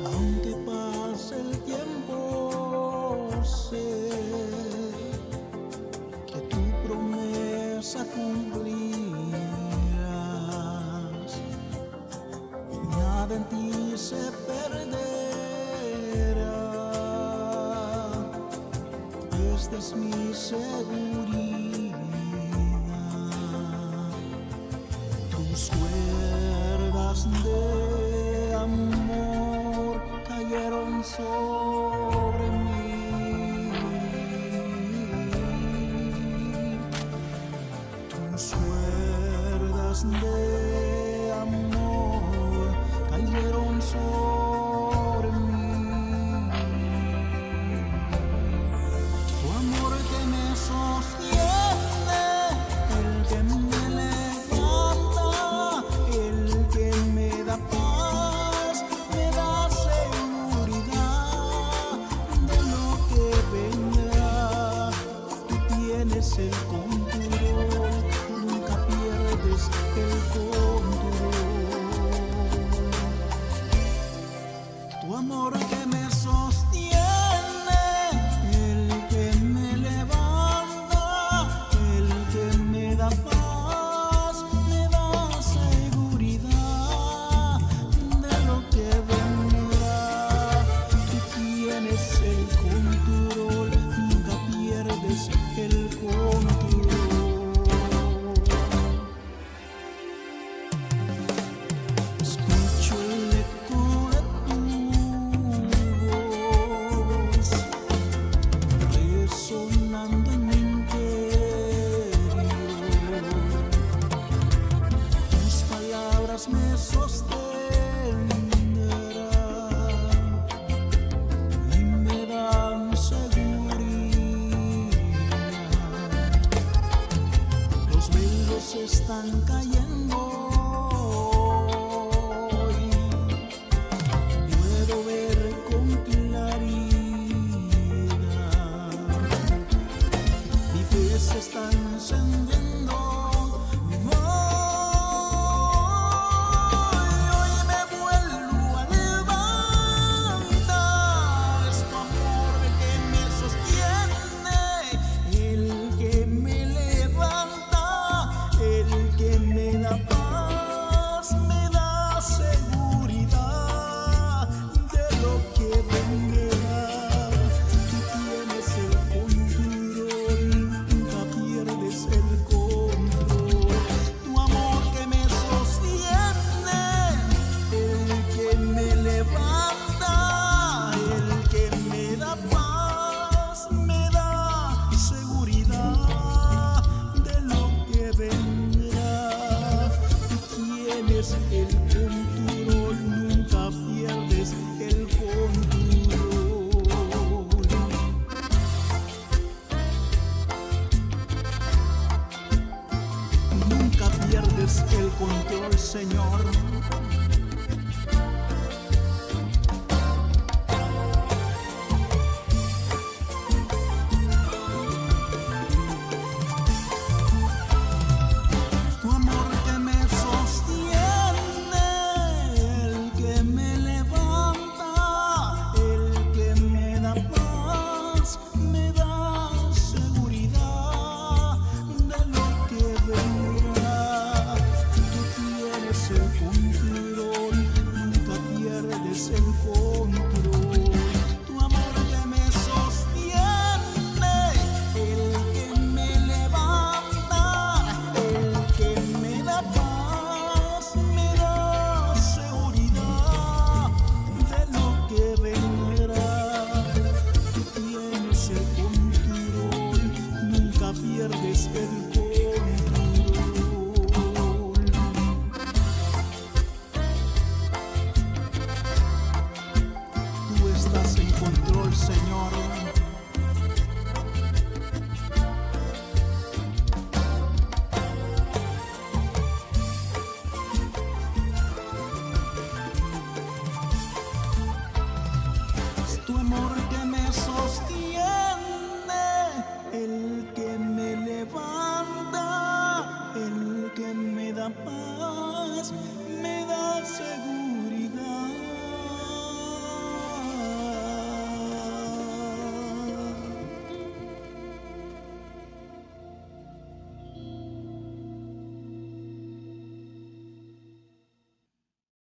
Aunque pase el tiempo, sé que tu promesa cumplirás. Nada en ti se perderá. Esta es mi seguridad. Tus cuerdas de amor cayeron sobre mí. Tus cuerdas de amor cayeron sobre mí. Tu amor que me sostiene, el que me levanta, el que me da paz, me da seguridad de lo que vendrá. Tú tienes el control, nunca pierdes el control. Tu amor que me sostiene, el que me levanta, el que me da paz, me da seguridad de lo que vendrá. Tú tienes el control, nunca pierdes el control. Escucho el eco de tu voz resonando en mi interior. Tus palabras me sostendrán y me dan seguridad. Los velos están cayendo hoy, puedo ver con claridad. Mi fe se está encendiendo. Hoy me vuelvo a levantar. Es tu amor que me sostiene, el que me levanta, el que me da paz, me da seguridad de lo que vendrá. Tú tienes el control, nunca pierdes el control. Tu amor que me sostiene, el que me levanta, el que me da paz, me da seguridad de lo que vendrá. Tú tienes el control, nunca pierdes el control. Nunca pierdes el control, Señor. Tu amor que me sostiene, el que me levanta, el que me da paz, me da seguridad de lo que vendrá. Tú tienes el control, nunca pierdes el control. Tu amor que me sostiene, el que me levanta, el que me da paz, me da seguridad de lo que vendrá. Tú tienes el control, nunca pierdes el control. Tú estás en control, Señor.